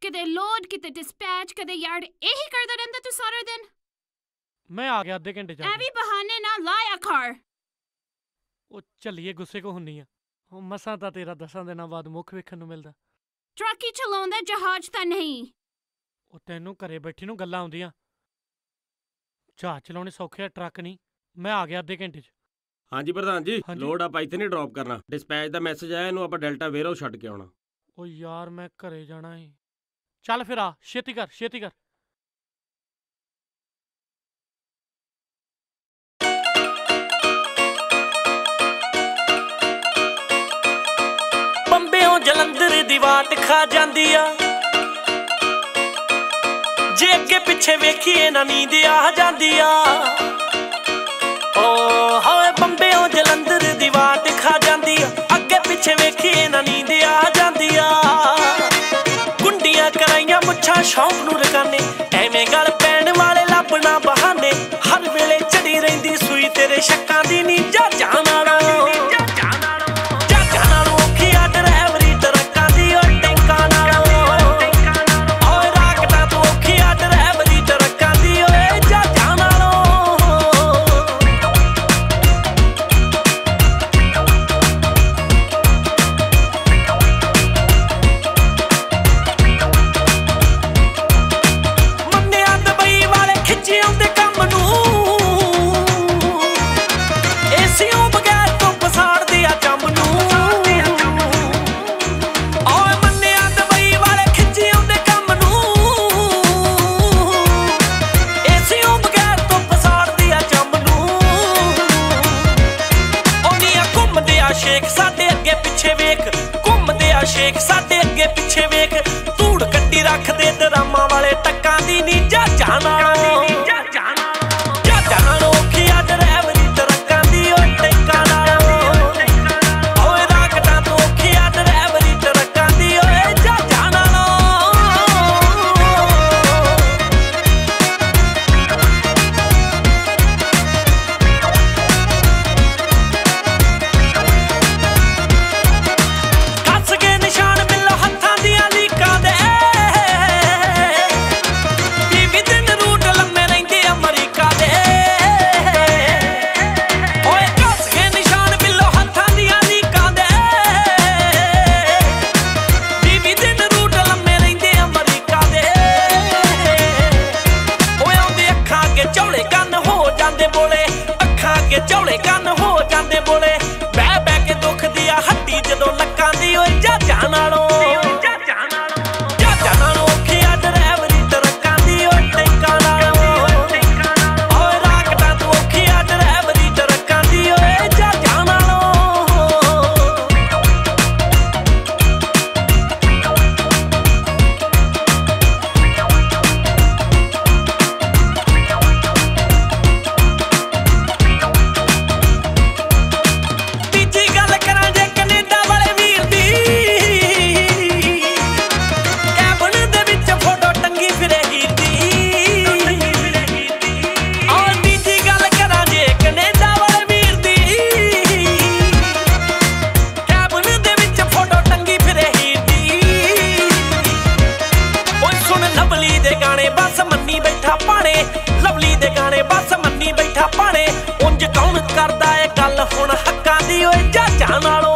ਕਿਤੇ ਲੋਡ ਕਿਤੇ ਡਿਸਪੈਚ ਕਦੇ ਯਾਰਡ ਇਹੀ ਕਰਦਾ ਰਹਿੰਦਾ ਤੂੰ ਸਾਰਾ ਦਿਨ। ਮੈਂ ਆ ਗਿਆ ਅੱਧੇ ਘੰਟੇ ਚ। ਐਵੇਂ ਬਹਾਨੇ ਨਾ ਲਾਇਆ ਕਰ। ਉਹ ਚੱਲੀਏ, ਗੁੱਸੇ ਕੋ ਹੁੰਨੀ ਆ। ਮਸਾਂ ਤਾਂ ਤੇਰਾ 10 ਦਿਨਾਂ ਬਾਅਦ ਮੁੱਖ ਵੇਖਣ ਨੂੰ ਮਿਲਦਾ। ਟਰੱਕ ਹੀ ਚਲਾਉਂਦਾ, ਜਹਾਜ਼ ਤਾਂ ਨਹੀਂ। ਉਹ ਤੈਨੂੰ ਘਰੇ ਬੈਠੀ ਨੂੰ ਗੱਲਾਂ ਆਉਂਦੀਆਂ। ਜਹਾਜ਼ ਚਲਾਉਣੇ ਸੌਖੇ ਆ, ਟਰੱਕ ਨਹੀਂ। ਮੈਂ ਆ ਗਿਆ ਅੱਧੇ ਘੰਟੇ ਚ। ਹਾਂਜੀ ਪ੍ਰਧਾਨ ਜੀ, ਲੋਡ ਆਪਾਂ ਇੱਥੇ ਨਹੀਂ ਡ੍ਰੌਪ ਕਰਨਾ। ਡਿਸਪੈਚ ਦਾ ਮੈਸੇਜ ਆਇਆ, ਇਹਨੂੰ ਆਪਾਂ ਡੈਲਟਾ ਵੇਅਰਹਾਊਸ ਛੱਡ ਕੇ ਆਉਣਾ। ਉਹ ਯਾਰ ਮੈਂ ਘਰੇ ਜਾਣਾ ਏ। ਚੱਲ ਫਿਰ ਆ, ਛੇਤੀ ਕਰ ਛੇਤੀ ਕਰ। ਬੰਬਿਓਂ ਜਲੰਧਰ ਦੀ ਵਾਟ ਖਾ ਜਾਂਦੀ ਆ, ਜੇ ਅੱਗੇ ਪਿੱਛੇ ਵੇਖੀਏ ਨਾ ਨੀਂਦ ਆ ਜਾਂਦੀ ਆ। ਓ ਹੋਏ ਬੰਬਿਓਂ ਜਲੰਧਰ ਦੀ ਵਾਟ ਖਾ ਜਾਂਦੀ ਆ, ਅੱਗੇ ਪਿੱਛੇ ਵੇਖੀਏ ਨਾ ਨੀਂਦ ਆ ਜਾਂਦੀ ਆ। ਗੁੰਡੀਆਂ ਕਰਾਈਆਂ ਮੁੱਛਾਂ ਸ਼ੌਂਕ ਨੂੰ ਰਕਾਨੇ, ਐਵੇਂ ਗੱਲ ਪੈਣ ਵਾਲੇ ਲੱਭਣਾ ਬਹਾਨੇ। ਹਰ ਵੇਲੇ ਚੜੀ ਰਹਿੰਦੀ ਸੂਈ ਤੇਰੇ ਸ਼ੱਕਾਂ ਦੀ ਨੀ ਜਾ ਜਾਣ ਵਾਲਾ। ਸ਼ੇਖ ਸਾਡੇ ਅੱਗੇ ਪਿੱਛੇ ਵੇਖ, ਧੂੜ ਕੱਟੀ ਰੱਖਦੇ ਦਰਾਮਾਂ ਵਾਲੇ ਟੱਕਾਂ ਦੀ ਨੀ ਜਾ ਜਾਣ ਵਾਲਾ। ਝੋਲੇ ਕੰਨ ਹੋ ਜਾਂਦੇ ਬੋਲੇ, ਬਹਿ ਬਹਿ ਕੇ ਦੁਖਦੀ ਆ ਹੱਡੀ ਜਦੋਂ ਲੱਕਾਂ ਦੀ ਓਏ ਜਹਾਜ਼ਾਂ ਨਾਲੋਂ। ਲਵਲੀ ਦੇ ਗਾਣੇ ਬਸ ਮੰਨੀ ਬੈਠਾ ਭਾਣੇ, ਉਂਝ ਕੌਣ ਕਰਦਾ ਏ ਗੱਲ ਹੁਣ ਹੱਕਾਂ ਦੀ ਓਏ ਜਹਾਜ਼ਾਂ ਨਾਲੋਂ।